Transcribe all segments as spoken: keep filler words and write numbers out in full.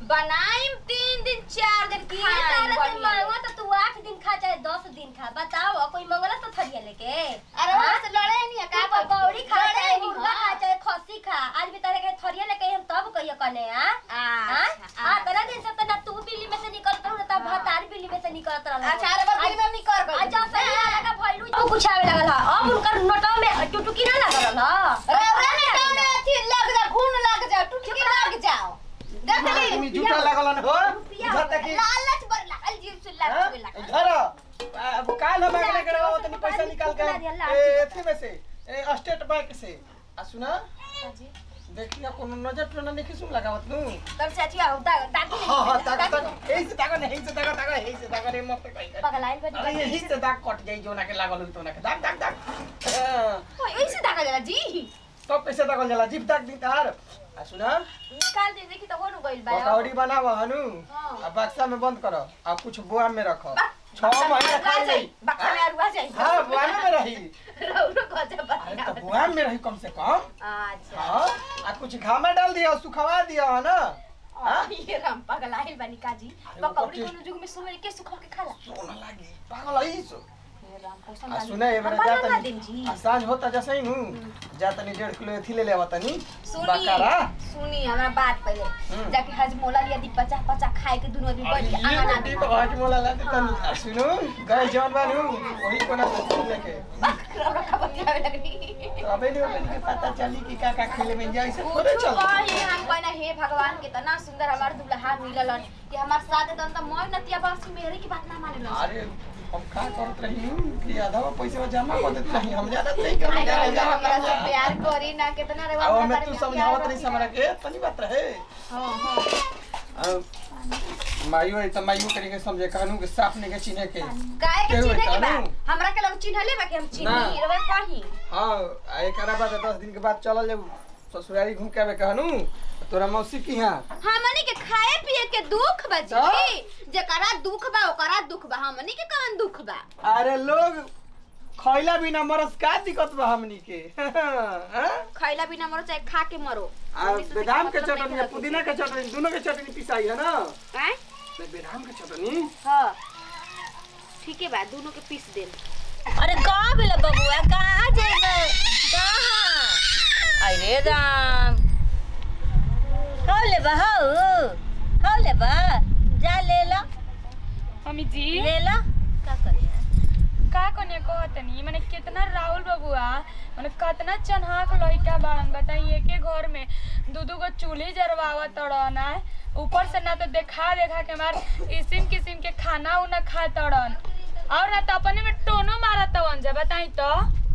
बनाई तीन दिन चार दिन की मांगो तो तू आठ दिन खा चाहे दस दिन खा। बताओ कोई मंगला तो थरिया लेके। अरे वहां से लड़े नहीं है का बौड़ी खा चाहे मुर्गा खा चाहे खस्सी खा। आज भी तारे के थरिया लेके हम तब कहियो कने आ हां आ तना दिन से त ना तू बिल्ली में से निकलत रह त भतार बिल्ली में से निकलत रह। अच्छा अरे बार बिल्ली में निकल गई। अच्छा सही लगा भइलू तू कुछ आवे लगल ह। अब उनकर नटो में टुटुकी ना लगल ह। अरे अरे नटो में अथी लग जा घून लग जा टुटकी लग जाओ। देख ली तुम झूठा लागल न हो इधर तक लालच बर लागल जीव से लालच लागल। इधर अब काल हम मांगने के रहो तनी पैसा निकाल के ए एथी में से ए स्टेट बैंक से आ सुना जी देखिया कोनो नजर टोना नहीं सुन लगावत नु तब चाची आओ दादी हां हां दादा तक एही से दागा नहीं से दागा दागा एही से दागा रे मत कहि पगलाइन बनी अरे यही से दाग कट जाई जोना के लागल तो ना के दाग दाग दाग ओ ऐसे दागा जाला जी तो कैसे दागल जाला जीप दाग दी तार आ सुना निकाल दे देखी तो होनु गइल बा। पकौड़ी बनाव हनु आ बक्सा में बंद करो आ कुछ बुआ में रखो छह महीना खा जाई बक्सा में अरुआ जाई। हां बुआ में रही रौरो गजब अरे बतिया। तो बुआ में रही कम से कम। अच्छा हां आ कुछ घामा डाल दिया सुखवा दिया है ना। हां ये राम पगलाइल बनी काजी पकौड़ी कोनो जुग में सुमेर के सुखा के खाला सोना लागी पागल आई सो ये राम कैसा आ सुना ए मेरा जात जी आ सांझ होता जैसे ही नु जातनी डेढ़ किलो एथी ले लेवा तनी सुनी बकरा सुनी हमरा बात पहले जाके हजमोला लिया दी पचा पचा खाए के दुनो दिन बैठ के ये आना डी को आज मोला ला दे तनी आ सुनो गए जवान बानू वही कोना से लेके रौरा का बतियावे लगनी। तो अबे नहीं ओकन के पता चली कि का का खेले में जाई से कुछ थोड़े चल कही हम कहना हे भगवान कितना सुंदर हमार दुल्हा मिलल कि हमार साथ दन त मोय नतिया बासी मेरे की बात ना माने। अरे हम का करत रही कि आधा पैसा जमा कर देत रही हम ज्यादा नहीं कर जा रहे हमरा से प्यार करी ना कितना रे अब मैं तू समझावत नहीं हमरा के तनी बात रहे। हां हां मायू है त मायू करे के समझे कहनु के साफ नहीं के चिन्हे के काहे के चिन्हे के बा हमरा के लोग चिन्हले बा कि हम चिन्ही रे कहीं। हां एकरा बाद दस दिन के बाद चलल जब ससुरारी घूम के आवे कहनु तोरा मौसी की हां हमनी के खाए पिए के दुख बजी जेकरा दुख बा ओकरा दुख बा हमनी के कौन दुख बा। अरे लोग खइला बिना मरस का दिक्कत बा हमनी के हां खइला बिना मरो चाहे खा के मरो। आ बादाम के चटनी या पुदीना के चटनी दोनों के चटनी पिसाई है ना हैं मैं बादाम के चटनी हां ठीक है बा दोनों के पीस दे। अरे कहां भेल बबुआ कहां जेबे कहां अरे राम हो ले बा हो हो ले बा जा ले लो मम्मी जी ले लो का करिए का कोने कहतनी माने कितना राहुल बबुआ माने कितना चन्हाक लइका बाड़न बताइए के घर में दू दू गो चूल्ही जरवावा तड़न है ऊपर से ना तो देखा देखा के मार किसिम किसिम के खाना उना खा तड़न और ना तो अपने में टोनो मारत वन जा बताई तो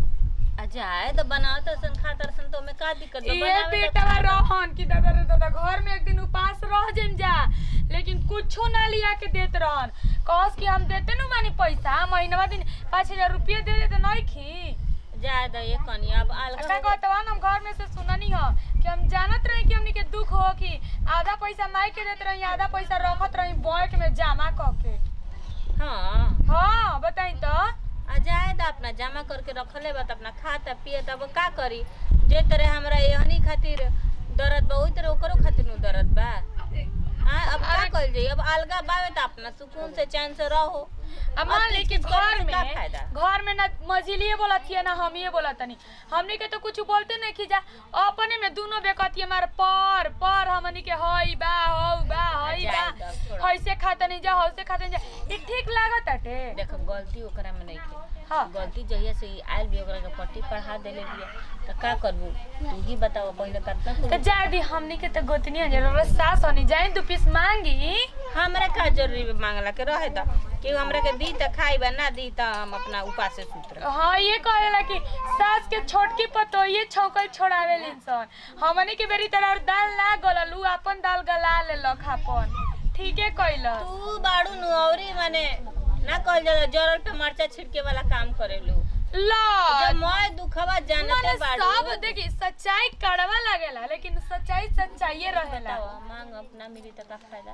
जाए तो बनाओ तो सन खातर सन तो में का दिक्कत बा ये बेटा रहन की दादा रे दादा घर में एक दिन उपास रह जेम जा लेकिन कुछो ना लिया के देत रहन कस कि हम देते नु मानी पैसा महीना दिन पाँच हजार रुपया दे देते नहीं खी जाए दो ये कनिया अब अलग का कहतवा हम घर में से सुननी हो कि हम जानत रही कि हमनी के दुख हो कि आधा पैसा माई के देत रही आधा पैसा रखत रही बैंक में जमा क के। हां हां बताई तो आ जाए तो अपना जमा करके रखले बा त अपना खाता पिए तब का करी जे तरह हमरा यहनी खातिर दर्द बहुत रे ओकरो खातिर नु दर्द बा। हां अब का कल जाई अब अलगा बावे त अपना सुकून से चैन से रहो। अब मान ले कि घर में फायदा घर में ना मझिलिए बोलत है ना हम ये बोलत नहीं हमनी के तो कुछ बोलते नहीं कि जा अपने में दोनों बेकती मार पर पर हमनी के हई बा हो बा हई बा हइसे खाता नहीं जा हइसे खाता नहीं जा ई ठीक लागत अटे। देखो गलती ओकरा में नहीं के हां गलती जहिया से आइल भी ओकरा के पट्टी पढ़ा देले बिया त का करबू तू ही बताओ पहले करता तो जा दी हमनी के तो गोतनी जरूर सास होनी जाए दो पीस मांगी हमरा का जरूरी मांगला के रहे त कि हमरा के दी त खाई बा ना दी त हम अपना उपास से सूत रह। हां ये कहला कि सास के छोटकी पतो ये छौकल छोड़ावे इंसान हमनी के बेरी तरह दाल ना गललू अपन दाल गला ले लख अपन ठीक है कहला तू बाड़ू नु औरी माने ना कहल जाला जरल पे मरचा छिड़के वाला काम करेलू ला जब मोय दुखवा जानते बाड़ू सब देखी सच्चाई कड़वा लागेला लेकिन सच्चाई सच्चाई रहेला। मांग अपना मिली त का फायदा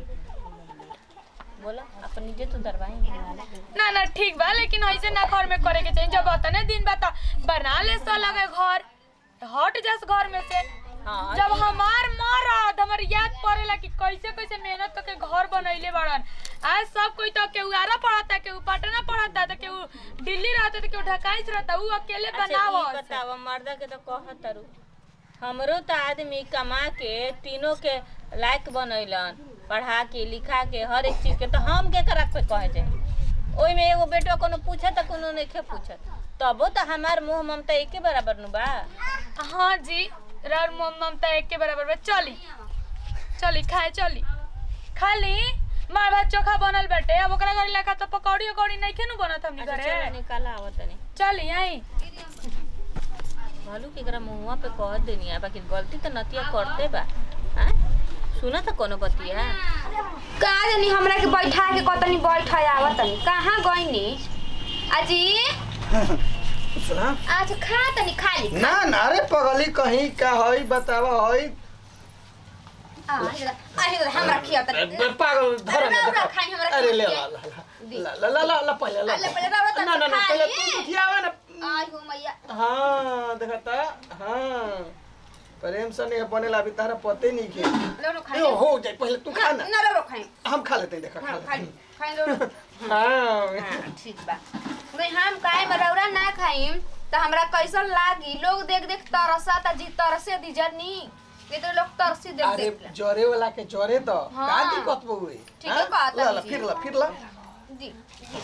बोला अपन निजे तो दरवाई ना ना ठीक बा लेकिन ऐसे ना घर में करे के चाहिए जब अतने दिन बता बना ले सो लगे घर तो हट जास घर में से हाँ, जब ई- हमार मरद हमर याद पड़ेला कि कैसे कैसे मेहनत करके घर बनैले बड़न। आज सब कोई तो केहू आरा पढ़ता, केहू पटना पढ़ता, तो केहू दिल्ली रहता, तो केहू ढकाइच रहता, ऊ अकेले अच्छा, बनावो। ई बतावा मर्दा के तो कहत तारू हमरो तो आदमी कमा के तीनों के लायक बनैलन, पढ़ा के लिखा के हर एक चीज के, तो हम के करा पे कहे जाए ओई में एगो बेटो कोनो पूछे त कोनो नहीं खे पूछत, तबो तो हमार मुंह ममता एके बराबर नु बा। हाँ जी, रार ममता एक के बराबर बा। चली चली खाए, चली खाली मार भात चोखा बनल बाटे। अब ओकरा घर लेखा तो पकौड़ी उकौड़ी नहीं खेनु बनत हमनी अच्छा, घरे। चलो निकाला आवत नहीं। चली आई भालू के एकरा मुंहवा पे कह देनी है, बाकी गलती तो नतिया करते बा। हां सुना था कोनो बतिया का जानी हमरा के बैठा के कतनी बैठा आवत तनी कहां गइनी अजी। सुना अच्छा खा तनी खा ली। ना ना रे पगली कहीं का हई बतावा हई आ अरे हमरा खिया तनी पागल धर ना रौरा खाई हमरा खिया। अरे ले ला ला ला ला ला ला पहले ला ले पहले रौरा तनी ना ना ना खा पहले ली। तू खियावा ना। आई हो मैया हाँ देखता हाँ प्रेम से नहीं बनेला अभी तारा पते नहीं के लो लो खा यो हो जाए पहले तू खा ना ना रो रो खाई हम खा लेते हैं देखा खा खा लेते ली खाई लो लो। हैं। हाँ हां ठीक बा भाई हम काहे मरौरा ना खाइम त हमरा कैसन लागी। लोग देख देख तरसा त जी तरसे दी जनी ये तो लोग तरसी देख अरे देख जोरे वाला के जोरे तो हाँ। का दिक्कत बहुए ठीक है, बात ला है ला जी। फिर ला फिर ला दी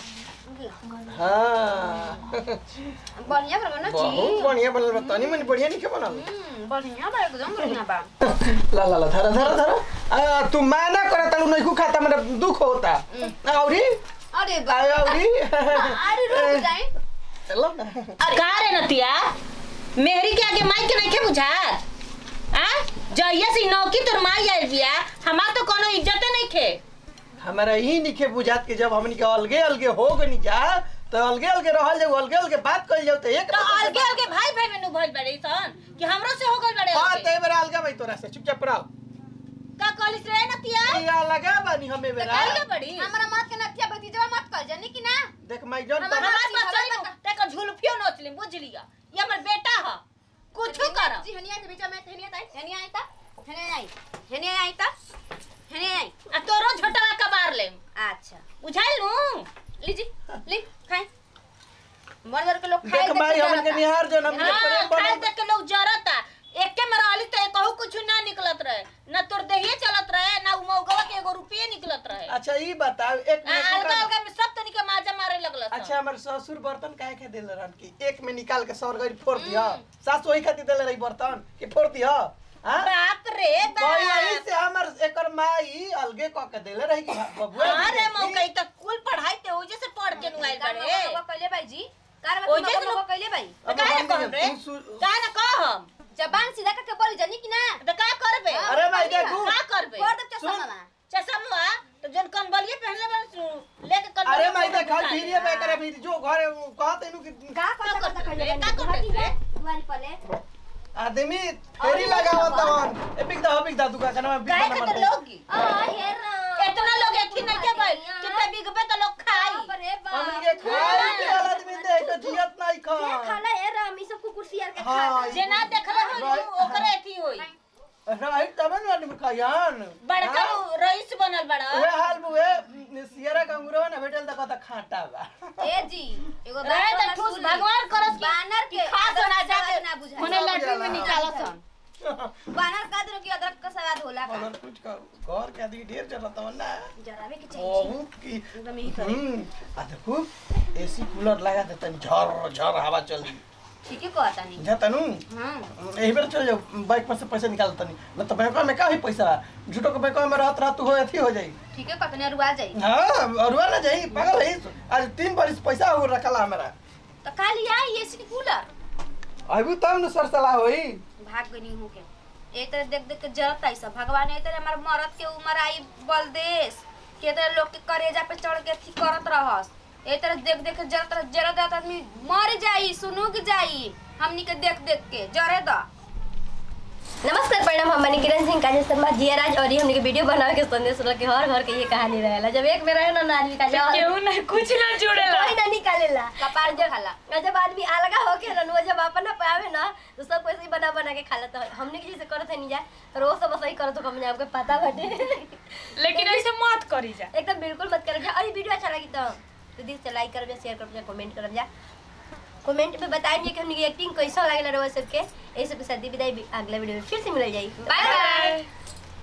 हाँ बढ़िया बना ना बहुत जी। बढ़िया बनल बा तनी मनी बढ़िया नहीं के बनल हम्म बढ़िया बा एकदम बढ़िया बा। ला ला ला धरा धरा धरा आ, तू माना करे तलू नहीं खाता मेरा दुख होता औरी अरे बा औरी अरे रुक जाए। चलो ना का रे नतिया मेहरी के आगे माई के नहीं के बुझात आ जइया से नौकी तोर माई आइल बिया, हमार तो कोनो इज्जत नहीं खे। हमारा ही निखे बुझात के जब हमनी के अलगे अलगे हो गनी जा तो अलगे अलगे रहल जाऊ अलगे अलगे बात कइल जाऊ तो एक तो अलगे अलगे भाई भाई में नु भइल बड़े सन कि हमरो से हो गइल बड़े हां अलगे। ते बेरा अलगा भाई तोरा से चुपचाप रहो का कॉलेज रे नतिया या लगा बानी हमें तो बेरा काहे बड़ी हमरा मत के नथिया भतीजवा मत कर जानी कि ना। देख माई जन हमारा- हमार बात चली नु ते को झुलफियो नोचली बुझ लिया ये हमर बेटा ह कुछ कर जी हनिया के बीच में हनिया ताई हनिया आई ता हनिया आई हनिया आई ता हनिया आई। आ तोरो झोटवा का मार ले अच्छा बुझाइल नु लीजी ली खाए मन भर के लोग खाए देख माई हमन के निहार जन हमन के हां प्रेम खाए बनल देख के लोग जरता एके में रहली तो कहू कुछ ना निकलत रहे ना तोर देहिए चलत रहे ना उ मौगवा के एगो रुपये निकलत रहे। अच्छा ई बताओ एक आ, मिनट अलगा रुका। अलगा में सब तनिक माजा मारे लगल अच्छा हमारे ससुर बर्तन काहे के देले रहन की एक में निकाल के सर गई फोड़ दिया सास वही खातिर देले रही बर्तन कि फोड़ दिया हां बाप रे कोई यही बाप से हमर एकर माई अलगे क के देले रही कि बबुआ अरे मौका त कुल पढ़ाई ते ओजे से पढ़ के नुआइल बड़े वो कहले भाई जी कार ओजे बात से वो कहले भाई तो काहे ना कहब रे काहे ना कहम जबान सीधा करके बोली जानी कि ना। तो का करबे अरे भाई देखू का करबे कर दे चश्मा सुन। मामा चश्मा तो जन कंबलिए पहनले बन लेके कंबल अरे माई देखा धीरे में करे भी जो घर कहत इनु कि का कर करते सकता रे? कहले का करते रे? तुम्हारी पले आदमी फेरी लगावत तवन ए बिक दा बिक दा दुका कना बिक काहे ना खातिर लोग आ हे ना इतना लोग एथी नहीं के भाई कितना बिगबे तो लोग खाई अरे हमन के खाए के आदमी देख के जियत नहीं खा खाना है राम ई सब कुकुर यार के खा हाँ। जे ना देखले हो ओकरे एथी होई राइट तमन आदमी खायान बड़का रईस बनल बड़ा ओए हाल बुए सियरा कंगुरो ना भेटल त कत खाटा बा ए जी एगो रहे बात त ठूस भगवान करस की बानर के खास ना जाके ना बुझाई मने लटू में निकालसन बानर का दिन की अदरक का स्वाद होला का और कुछ का घर के आदमी ढेर चलत तवन ना जरा भी के चाहिए बहुत की एकदम यही करे हम्म आ देखो एसी कूलर लगा दे तनी झर झर हवा चली ठीक है कहता नहीं जा तनु हां यही बेर चल जाओ बाइक पर से पैसा निकाल तनी न तो बैंक में का ही पैसा झूठो के बैंक में रहत रहत हो अथी हो जाई ठीक है कहतने रुआ जाई हां अरुआ ना जाई पागल है आज तीन बरिस पैसा हो रखला हमरा तो काली आई एसी कूलर अभी तब न सरसला होई भाग गनी हो के ए तरह देख देख के जरत आई सब भगवान ए तरह हमार मरद के उम्र आई बलदेश के तरह लोग के करेजा पे चढ़ के थी करत रहस ए तरह देख देख के जरत रह- जरत जात आदमी मर जाई सुनुक जाई हमनी के देख देख के जरे द नमस्कार प्रणाम, हम बनी किरण सिंह काजल शर्मा जियाराज और ये हमने के वीडियो बनावे के संदेश रख के हर घर के ये कहानी रहेला। जब एक में रहे ना आदमी का जब केहू नहीं कुछ ना जुड़ेला कोई ना निकालेला कपार जो खाला और जब आदमी अलगा होके ना वो जब अपना पावे ना तो सब कोई से बना बना के खा लेता है। हमने के जैसे करत है नहीं जा और वो सब सही करत हो, हम आपको पता बाटे। लेकिन ऐसे मत करी जा एकदम बिल्कुल मत करब जा। और ये वीडियो अच्छा लगी तो तो दिल से लाइक करब जा, शेयर करब जा, कमेंट करब जा। कमेंट में बताएंगे कि हमने एक्टिंग कैसा लागल रहा सबके। ये सब के साथ विदाई अगला वीडियो में फिर से मिल जाएगी। Bye by.